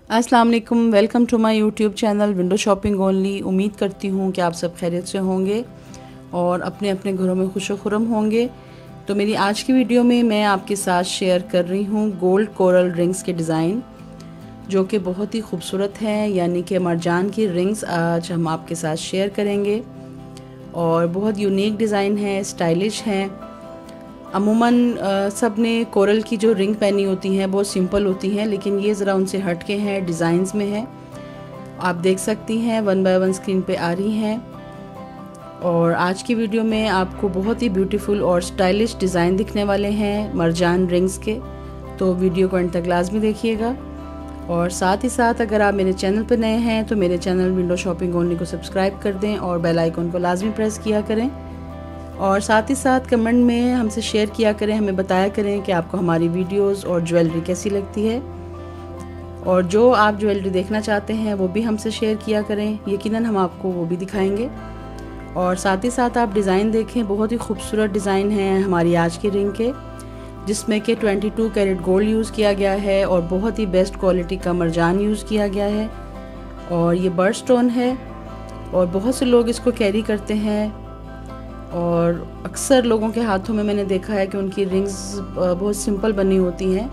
अस्सलाम वालेकुम, welcome to my YouTube channel window shopping only. उम्मीद करती हूँ कि आप सब खैरियत से होंगे और अपने अपने घरों में खुश खुरम होंगे। तो मेरी आज की वीडियो में मैं आपके साथ शेयर कर रही हूँ गोल्ड कोरल रिंग्स के डिज़ाइन, जो कि बहुत ही खूबसूरत हैं, यानी कि मरजान की रिंग्स आज हम आपके साथ शेयर करेंगे। और बहुत यूनिक डिज़ाइन है, स्टाइलिश हैं। अमूमन सब ने कोरल की जो रिंग पहनी होती हैं बहुत सिंपल होती हैं, लेकिन ये ज़रा उनसे हट के हैं, डिज़ाइंस में है। आप देख सकती हैं 1 बाय 1 स्क्रीन पे आ रही हैं। और आज की वीडियो में आपको बहुत ही ब्यूटीफुल और स्टाइलिश डिज़ाइन दिखने वाले हैं मरजान रिंग्स के, तो वीडियो को एंड तक लाजमी देखिएगा। और साथ ही साथ अगर आप मेरे चैनल पर नए हैं तो मेरे चैनल विंडो शॉपिंग ओनली को सब्सक्राइब कर दें और बेल आइकन को लाजमी प्रेस किया करें। और साथ ही साथ कमेंट में हमसे शेयर किया करें, हमें बताया करें कि आपको हमारी वीडियोस और ज्वेलरी कैसी लगती है। और जो आप ज्वेलरी देखना चाहते हैं वो भी हमसे शेयर किया करें, यकीनन हम आपको वो भी दिखाएंगे। और साथ ही साथ आप डिज़ाइन देखें, बहुत ही खूबसूरत डिज़ाइन हैं हमारी आज की रिंग के, जिसमें कि 22 कैरेट गोल्ड यूज़ किया गया है और बहुत ही बेस्ट क्वालिटी का मरजान यूज़ किया गया है। और ये बर्ड स्टोन है और बहुत से लोग इसको कैरी करते हैं। और अक्सर लोगों के हाथों में मैंने देखा है कि उनकी रिंग्स बहुत सिंपल बनी होती हैं।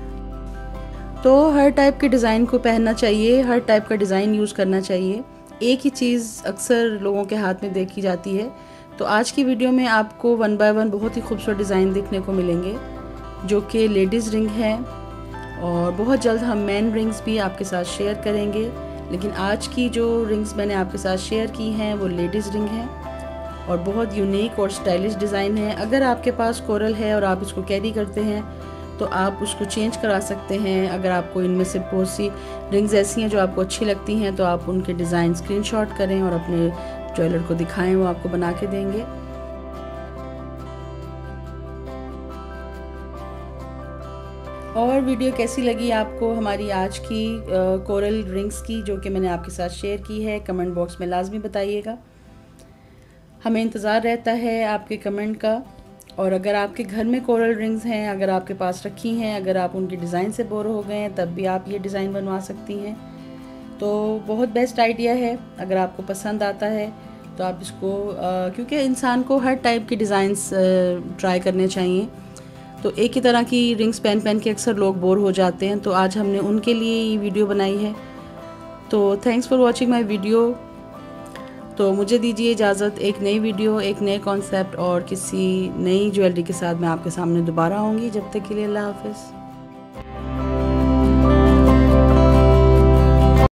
तो हर टाइप के डिज़ाइन को पहनना चाहिए, हर टाइप का डिज़ाइन यूज़ करना चाहिए। एक ही चीज़ अक्सर लोगों के हाथ में देखी जाती है। तो आज की वीडियो में आपको 1 बाय 1 बहुत ही खूबसूरत डिज़ाइन देखने को मिलेंगे, जो कि लेडीज़ रिंग हैं। और बहुत जल्द हम मैन रिंग्स भी आपके साथ शेयर करेंगे, लेकिन आज की जो रिंग्स मैंने आपके साथ शेयर की हैं वो लेडीज़ रिंग हैं और बहुत यूनिक और स्टाइलिश डिज़ाइन है। अगर आपके पास कोरल है और आप इसको कैरी करते हैं तो आप उसको चेंज करा सकते हैं। अगर आपको इनमें से बहुत सी रिंग्स ऐसी हैं जो आपको अच्छी लगती हैं तो आप उनके डिज़ाइन स्क्रीनशॉट करें और अपने ज्वेलर को दिखाएं, वो आपको बना के देंगे। और वीडियो कैसी लगी आपको हमारी आज की कोरल रिंग्स की, जो कि मैंने आपके साथ शेयर की है, कमेंट बॉक्स में लाजमी बताइएगा। हमें इंतज़ार रहता है आपके कमेंट का। और अगर आपके घर में कोरल रिंग्स हैं, अगर आपके पास रखी हैं, अगर आप उनके डिज़ाइन से बोर हो गए हैं, तब भी आप ये डिज़ाइन बनवा सकती हैं। तो बहुत बेस्ट आइडिया है। अगर आपको पसंद आता है तो आप इसको क्योंकि इंसान को हर टाइप के डिज़ाइंस ट्राई करने चाहिए। तो एक ही तरह की रिंग्स पहन के अक्सर लोग बोर हो जाते हैं, तो आज हमने उनके लिए ये वीडियो बनाई है। तो thanks for watching my video. तो मुझे दीजिए इजाज़त, एक नई वीडियो, एक नए कॉन्सेप्ट और किसी नई ज्वेलरी के साथ मैं आपके सामने दोबारा आऊँगी। जब तक के लिए अल्लाह हाफ़िज़।